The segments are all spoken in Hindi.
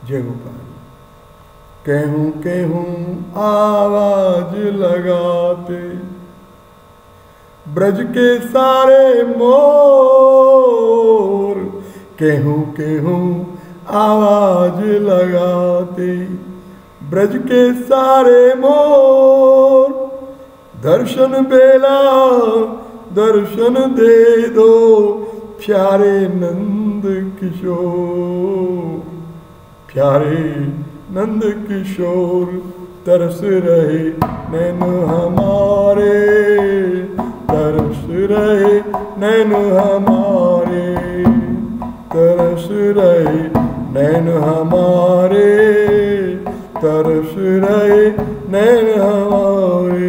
जय गोपाल। कहूँ कहूँ आवाज लगाते ब्रज के सारे मोर, कहूँ कहूँ आवाज लगाते ब्रज के सारे मोर। दर्शन बेला दर्शन दे दो प्यारे नंद किशोर, प्यारे नंद किशोर। तरस रहे नैन हमारे, तरस रहे नैन हमारे, तरस रहे नैन हमारे, तरस रहे नैन हमारे।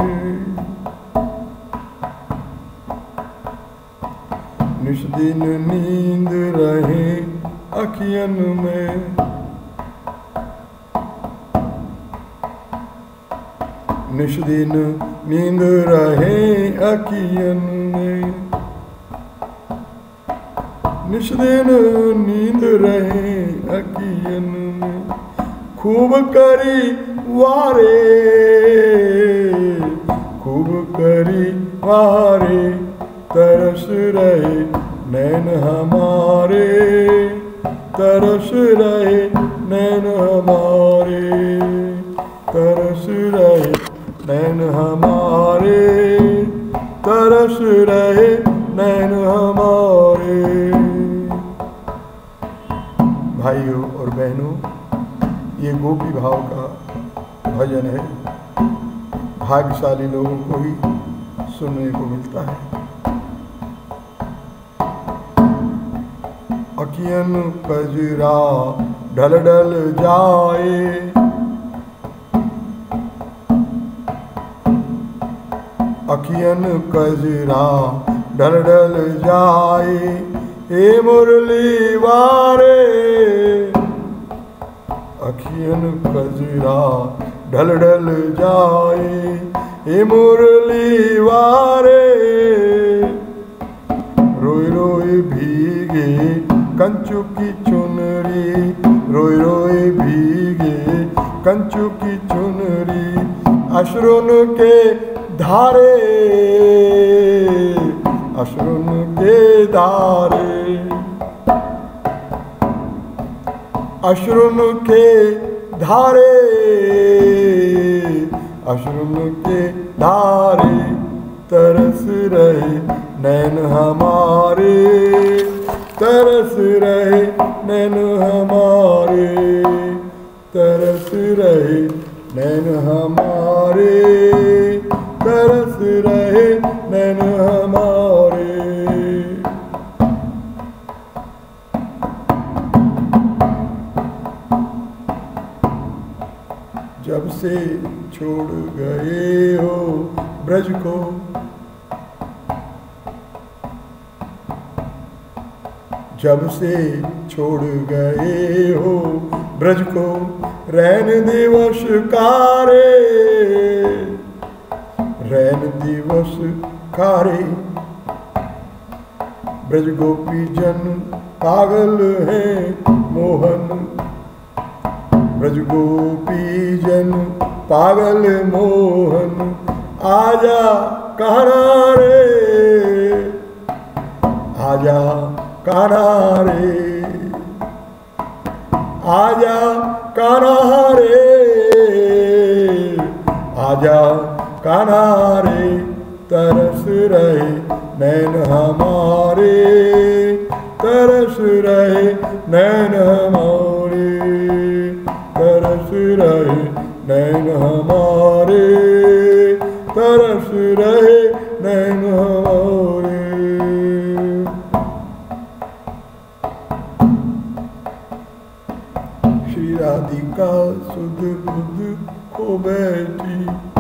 निस दिन नींद रहे अखियन में, निस दिन नींद रहे अखियन में, निस दिन नींद रहे अखियन में। खूब करी वारे, खूब करी वारे, तरस रहे नैन हमारे, तरस रहे नैन हमारे, तरस रहे नैन हमारे, तरस रहे नैन हमारे। भाइयों और बहनों, ये गोपी भाव का भजन है, भाग्यशाली लोगों को ही सुनने को मिलता है। अखियन कजरा ढल ढल जाए, अखियन कजरा ढल ढल जाए, हे मुरली वारे। अखियन कजरा ढल ढल जाए, हे मुरली वारे। रोई रोई भीगे कंचु की चुनरी, रोई रोई भीगे कंचु की चुनरी। अश्रुन के धारे, अश्रुन के धारे, अश्रुन के धारे, अश्रुन के धारे। तरस रहे नैन हमारे, तरस रहे नैन हमारे, तरस रहे नैन हमारे, तरस रहे नैन हमारे। जब से छोड़ गए हो ब्रज को, जब से छोड़ गए हो ब्रज को, रैन दिवस कारे, रैन दिवस कारे। ब्रज गोपी जन पागल है मोहन, ब्रज गोपी जन पागल मोहन। आजा कान्हा रे, आजा कान्हा रे, आजा कान्हा रे, आजा कान्हा रे। तरस रहे नैन हमारे, तरस रहे नैन हमारे, तरस रहे नैन हमारे, तरस रहे नैन हमारे। श्री राधिका सुध बुध को बैठी,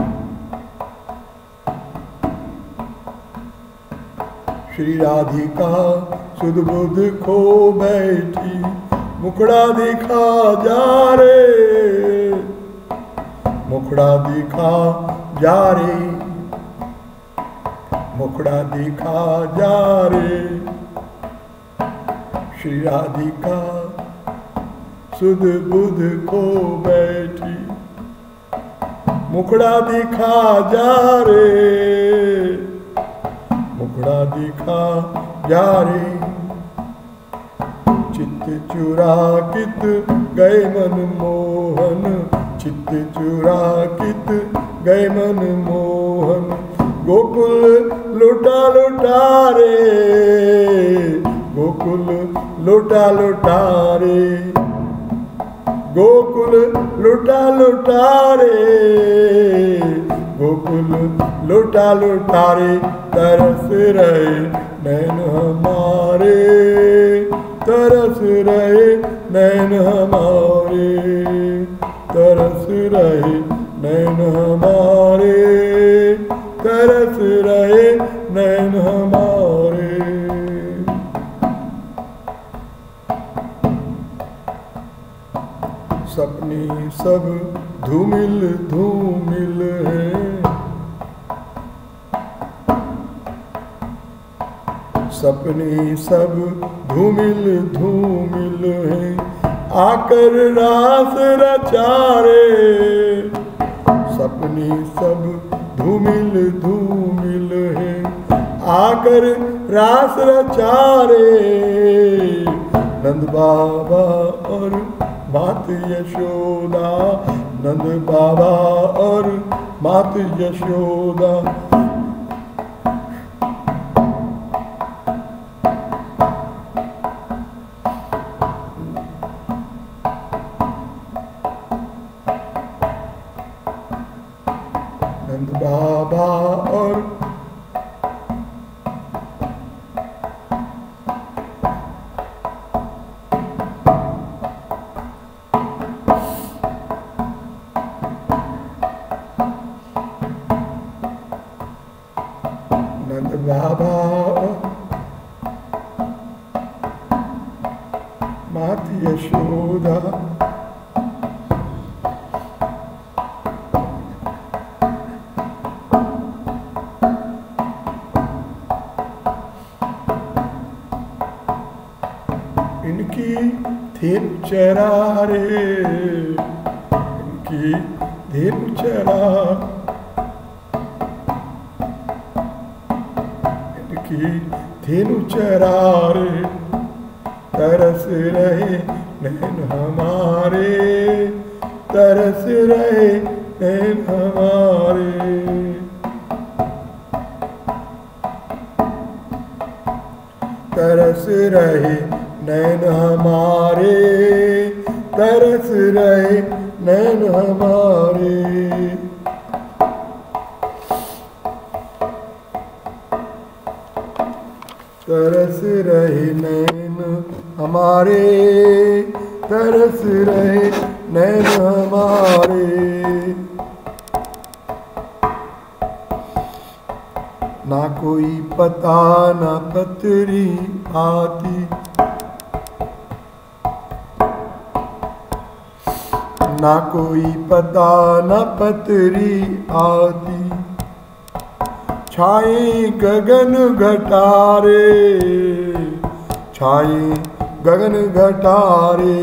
श्री राधिका सुध बुध खो बैठी। मुखड़ा दिखा जा रे, मुखड़ा दिखा जा रे, मुखड़ा दिखा जा रे। श्री राधिका सुध बुध खो बैठी, मुखड़ा दिखा जा रे, मुखड़ा दिखा जा रे। चित्त चुराकित गए मन मोहन, चित्त चुराकित गए मन मोहन। गोकुल लुटा लुटा रे, गोकुल लुटा लुटा रे, गोकुल लुटा लुटा रे, गोकुल लुटा लुटा रे। तरस रहे नैन हमारे, तरस रहे नैन हमारे, तरस रहे नैन हमारे, तरस रहे नैन हमारे। सपने सब धूमिल धूमिल है, सपने सब धूमिल धूमिल है। आकर रास रचारे, सपने सब धूमिल धूमिल है। आकर रास रचारे, नंद बाबा और मात यशोदा, नंद बाबा और मात यशोदा। नंद बाबा और नंद बाबा मात यशोदा। इनकी धीर चरा रे, इनकी धीर चरा, इनकी धीर चरा रे। तरस रहे नैन हमारे, तरस रहे नैन हमारे, तरस रहे नैन हमारे, तरस रहे नैन हमारे। तरस रहे नैन हमारे, तरस रहे नैन हमारे। ना कोई पता ना पतरी आती, ना कोई पता ना पतरी आती। छाए गगन घटारे, छाए गगन घटारे।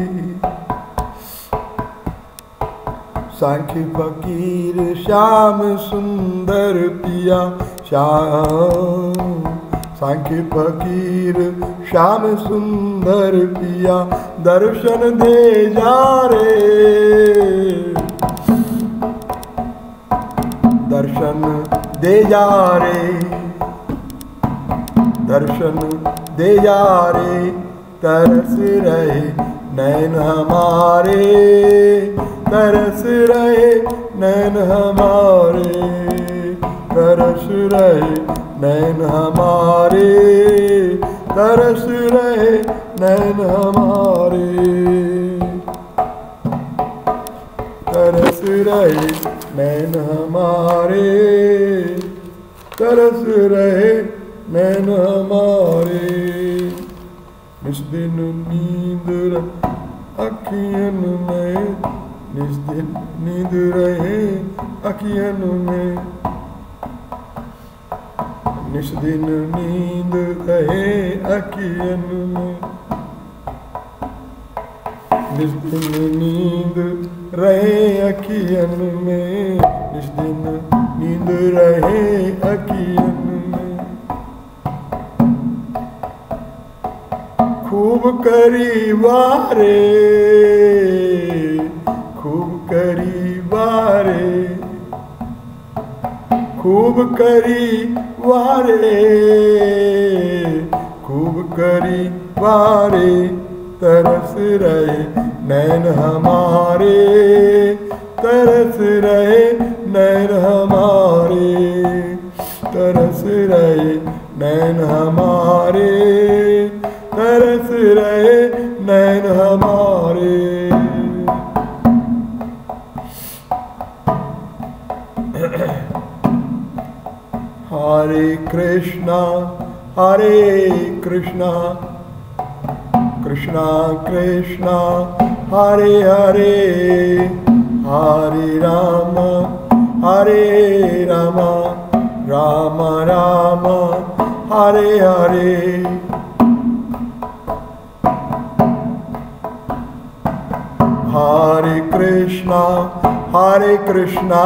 सांख्य फकीर श्याम सुंदर पिया, श्याम सांख्य फकीर श्याम सुंदर पिया। दर्शन दे जा रे, दर्शन दे जा रे, दर्शन दे जा रे। तरस रहे नैन हमारे, तरस रहे नैन हमारे, तरस रहे नैन हमारे, तरस रहे नैन हमारे, तरस रहे नैन हमारे, तरस रहे नैन हमारे। निस दिन नींद अखियन में, निस दिन नींद रहे अखियन में, निस दिन नींद रहे अखियन में। जिस दिन नींद रहे अखियन में, जिस दिन नींद रहे अखियन में, खूब करी वारे, खूब करी वारे, खूब करी वारे, खूब करी वारे, तरस रहे नैन हमारे, तरस रहे नैन हमारे, तरस रहे नैन हमारे, तरस रहे नैन हमारे। हरे कृष्णा कृष्णा कृष्णा हरे हरे, हरे राम राम राम हरे हरे। हरे कृष्णा कृष्णा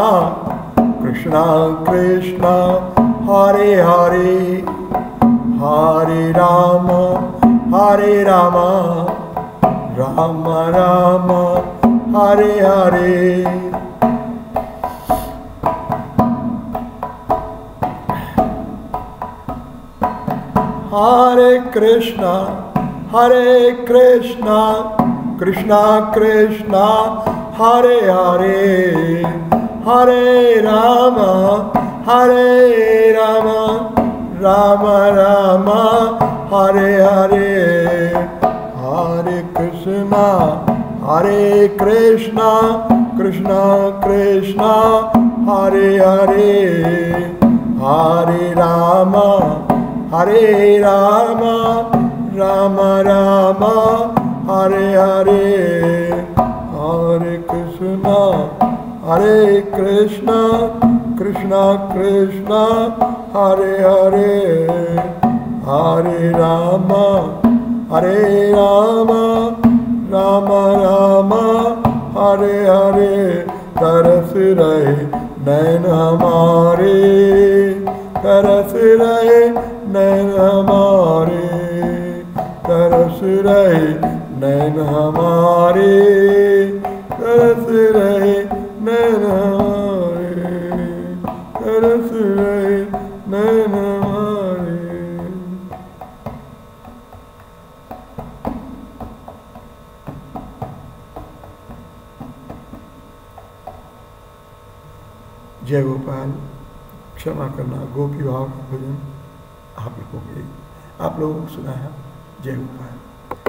कृष्णा हरे हरे, हरे राम राम राम हरे हरे। हरे कृष्णा कृष्णा कृष्णा हरे हरे, हरे राम राम राम हरे हरे। हरे कृष्णा कृष्णा कृष्णा हरे हरे, हरे राम राम राम हरे हरे। हरे कृष्णा कृष्णा कृष्णा हरे हरे, हरे राम राम राम हरे हरे। तरस रहे नैन हमारे, तरस रहे नैन हमारे, तरस रहे नैन हमारे, तरस रहे नैन हमारे, तरस रहे नैन हमारे। जय गोपाल। क्षमा करना, गोपी भाव का भजन आप लोगों को सुना है। जय गोपाल।